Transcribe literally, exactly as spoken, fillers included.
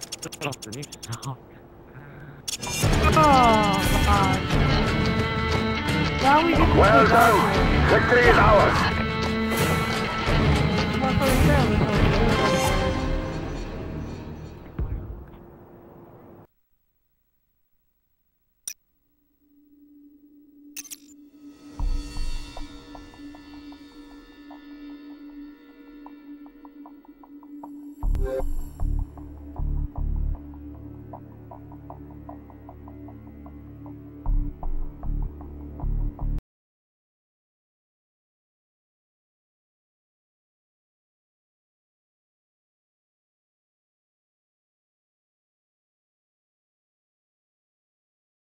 들었으니. Oh, God. Why we get Well done. Victory is ours. What